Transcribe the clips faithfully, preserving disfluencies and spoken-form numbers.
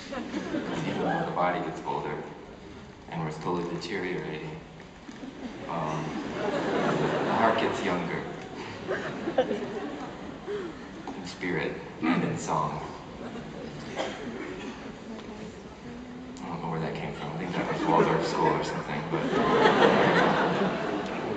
Because even though the body gets older and we're slowly deteriorating, um, the heart gets younger. In spirit and in song. I don't know where that came from. I think that was Waldorf School or something, but...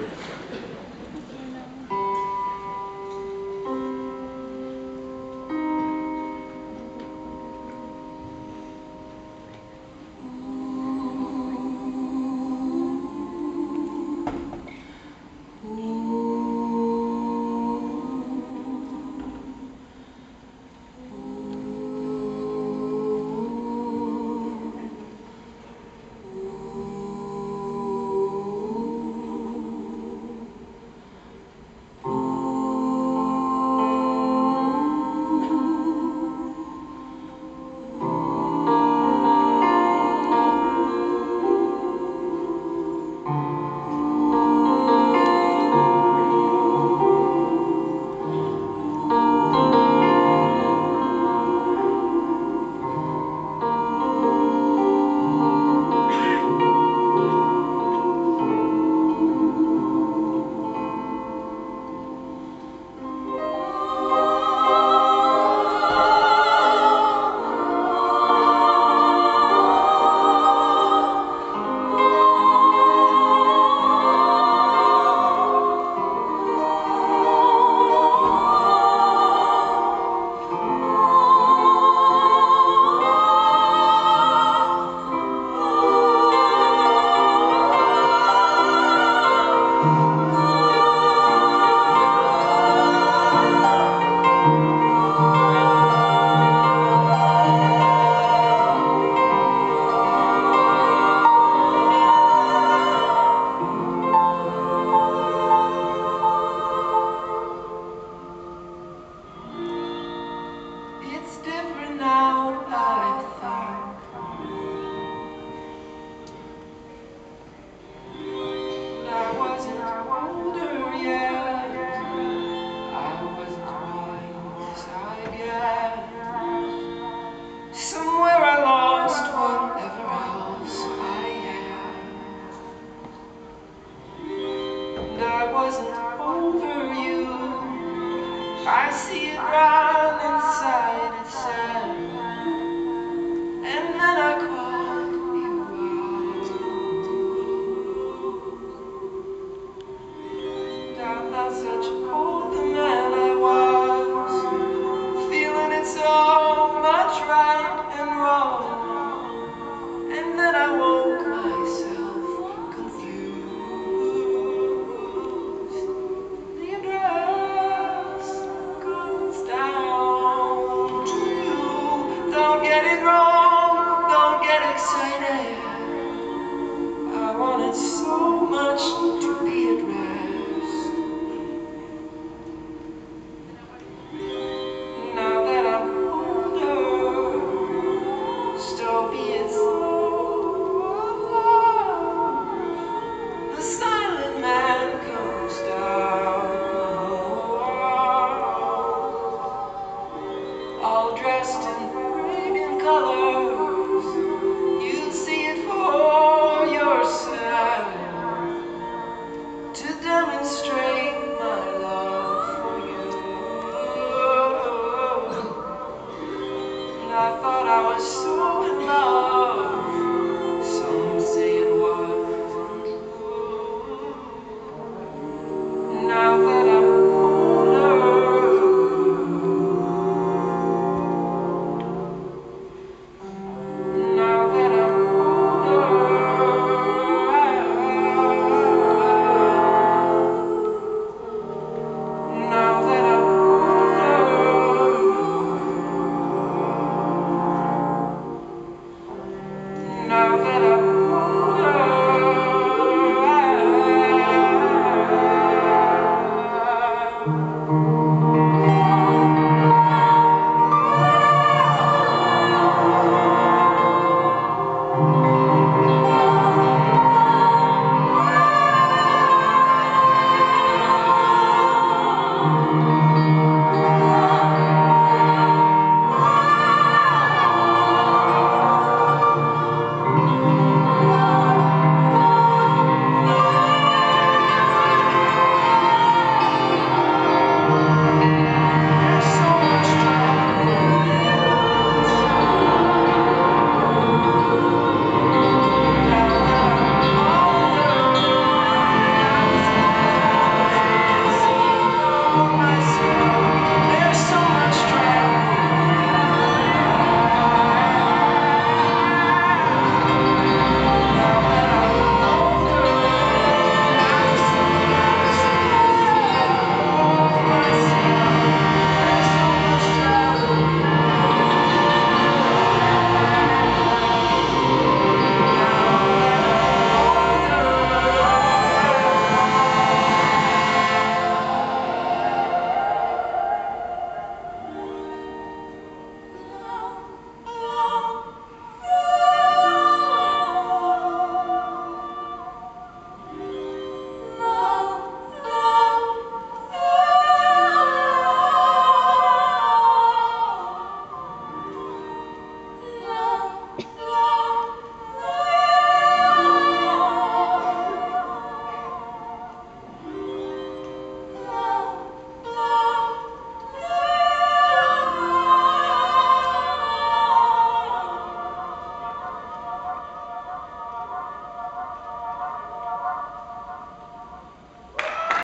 I see it run inside itself, and then I call you out. I'm not such older man I was, feeling it so much right and wrong, and then I woke myself confused. The address goes down to you. Don't get it wrong, don't get excited. I wanted so much to be addressed. Now that I'm older, still being so, the silent man comes down, all dressed in radiant colors. You see it for yourself, to demonstrate my love for you. And I thought I was so in love.